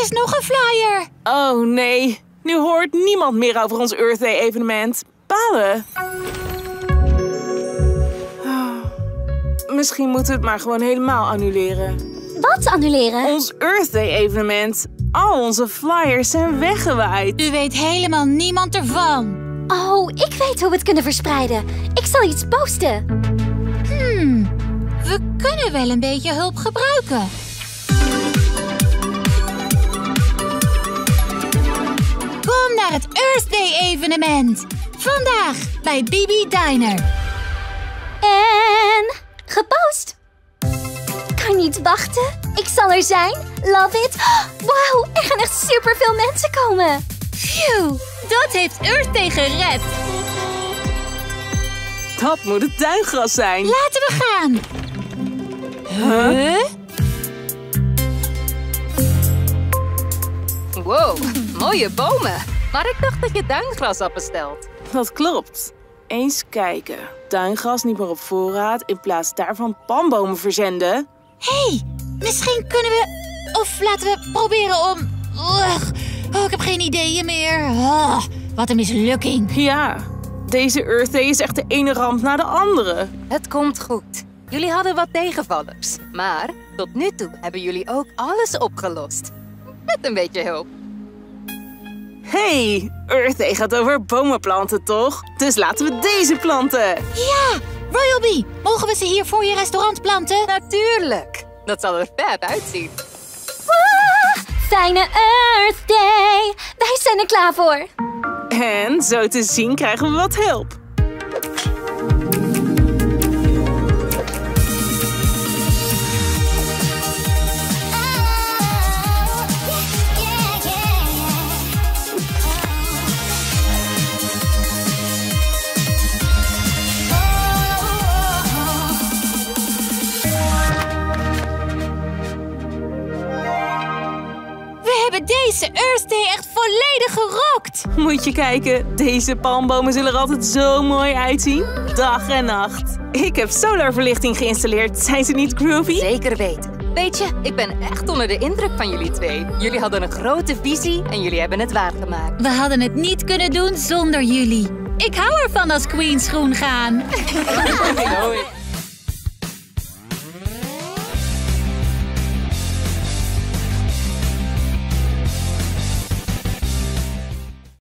is nog een flyer. Oh nee, nu hoort niemand meer over ons Earth Day evenement. Balen. Misschien moeten we het maar gewoon helemaal annuleren. Wat annuleren? Ons Earth Day evenement. Al onze flyers zijn weggewaaid. U weet helemaal niemand ervan. Oh, ik weet hoe we het kunnen verspreiden. Ik zal iets posten. We kunnen wel een beetje hulp gebruiken. Kom naar het Earth Day evenement. Vandaag bij BB Diner. En gepost. Kan niet wachten. Ik zal er zijn. Love it. Wauw, er gaan echt superveel mensen komen. Phew, dat heeft Earth Day gered. Dat moet het tuingras zijn. Laten we gaan. Huh? Wow, mooie bomen. Maar ik dacht dat je duingras had besteld. Dat klopt. Eens kijken. Tuingras niet meer op voorraad. In plaats daarvan palmbomen verzenden. Hey, misschien kunnen we... Of laten we proberen om... Ugh. Oh, ik heb geen ideeën meer. Oh, wat een mislukking. Ja, deze Earth Day is echt de ene ramp na de andere. Het komt goed. Jullie hadden wat tegenvallers. Maar tot nu toe hebben jullie ook alles opgelost. Met een beetje hulp. Hey, Earth Day gaat over bomen planten, toch? Dus laten we deze planten. Ja, Royal Bee, mogen we ze hier voor je restaurant planten? Natuurlijk. Dat zal er fab uitzien. Fijne Earth Day. Wij zijn er klaar voor. En zo te zien krijgen we wat hulp. We hebben deze Earth Day echt volledig gerokt. Moet je kijken, deze palmbomen zullen er altijd zo mooi uitzien. Dag en nacht. Ik heb solarverlichting geïnstalleerd. Zijn ze niet groovy? Zeker weten. Weet je, ik ben echt onder de indruk van jullie twee. Jullie hadden een grote visie en jullie hebben het waargemaakt. We hadden het niet kunnen doen zonder jullie. Ik hou ervan als queens groen gaan.